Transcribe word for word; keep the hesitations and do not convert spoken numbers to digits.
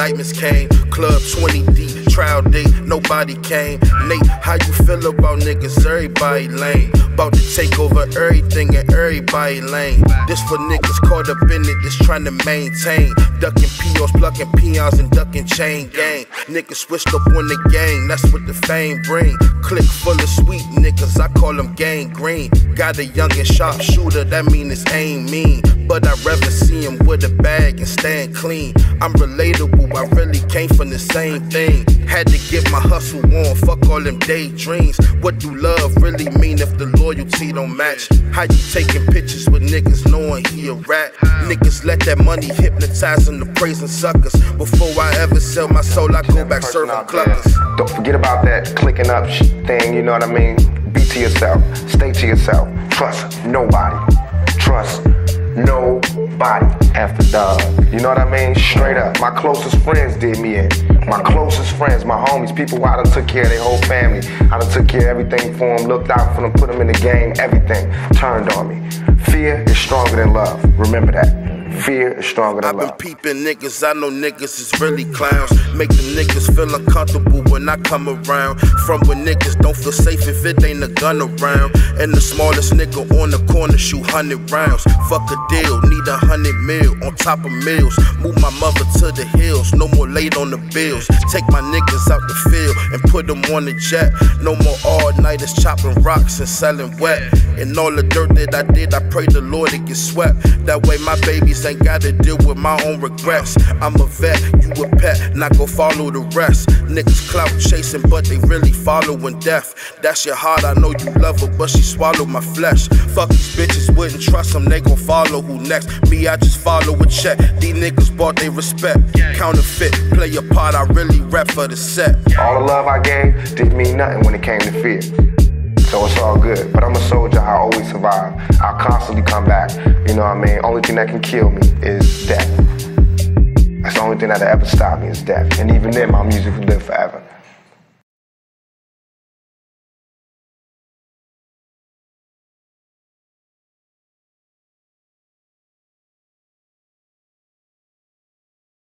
indictments came. Club twenty deep, trial date, nobody came. Nate, how you feel about niggas? Everybody lame. About to take over everything and everybody lame. This for niggas caught up in it, just trying to maintain. Ducking P Os, plucking peons and ducking chain gang. Niggas switched up on the gang, that's what the fame bring. Click full of sweet niggas, I call them gang green. Got a young and sharp shooter, that mean his aim mean. But I'd rather see him with a bag and stand clean. I'm relatable, I really came from the same thing. Had to get my hustle on, fuck all them daydreams. What do love really mean if the loyalty don't match? How you taking pictures with niggas knowing he a rat? Niggas let that money hypnotize them to praising suckers. Before I ever sell my soul, I go back serving cluckers. Don't forget about that clicking up thing, you know what I mean? Be to yourself, stay to yourself. Trust nobody. Trust nobody. After dog, you know what I mean? Straight up. My closest friends did me in. My closest friends, my homies, people who I done took care of their whole family. I done took care of everything for them, looked out for them, put them in the game, everything turned on me. Fear is stronger than love. Remember that. Fear is stronger than love. I've been peeping niggas, I know niggas is really clowns. Make them niggas feel uncomfortable when I come around. From when niggas don't feel safe if it ain't a gun around. And the smallest nigga on the corner shoot hundred rounds. Fuck a deal, need a hundred mil on top of meals. Move my mother to the hills, no more late on the bills. Take my niggas out the field and put them on the jet. No more all-nighters chopping rocks and selling wet. And all the dirt that I did, I pray the Lord it get swept. That way my babies ain't gotta deal with my own regrets. I'm a vet, you a pet, not gon' follow the rest. Niggas clout chasing, but they really following death. That's your heart, I know you love her, but she swallowed my flesh. Fuck these bitches, wouldn't trust them, they gon' follow who next. Me, I just follow a check. These niggas bought they respect. Counterfeit, play a part, I really rap for the set. All the love I gave didn't mean nothing when it came to fear. So it's all good, but I'm a soldier, I always survive. I'll constantly come back, you know what I mean? Only thing that can kill me is death. That's the only thing that'll ever stop me is death. And even then, my music will live forever.